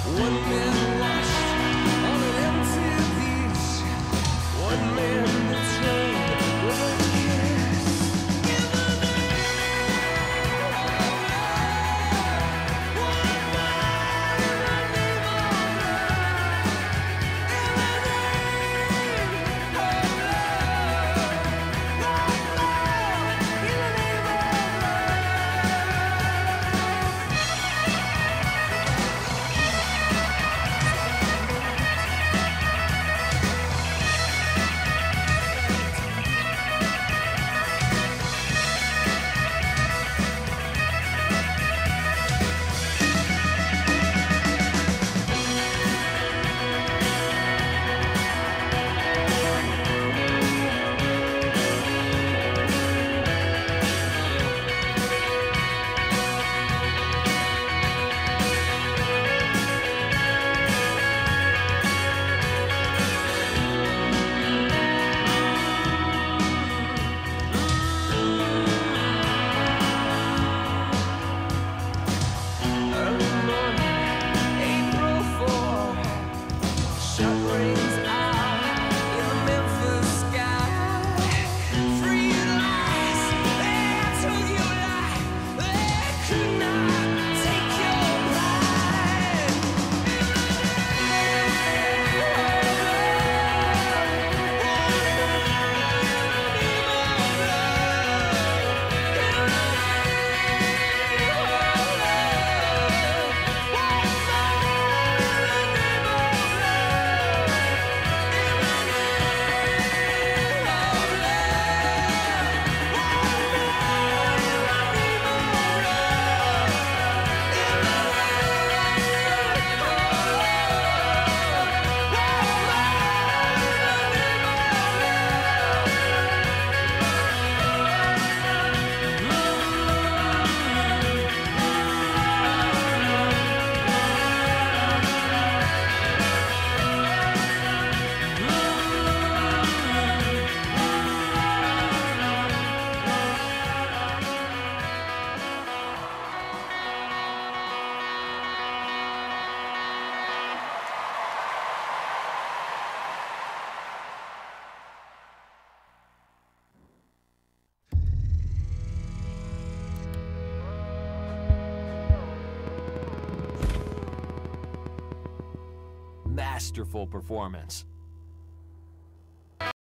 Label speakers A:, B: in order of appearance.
A: One man washed on an empty beach. One man betrayed with a kiss. In the name of love, one man in the name of love. In the name of love, one man in the name of love. Early morning, April 4. Shut rains out in the Memphis sky. Free lies, they took your life. They could not take your pride. In the name of love, one man in the name of love. In the name of love, one man in the name of love. In the name of love, one man in the name of love. In the name of love, one
B: Masterful performance.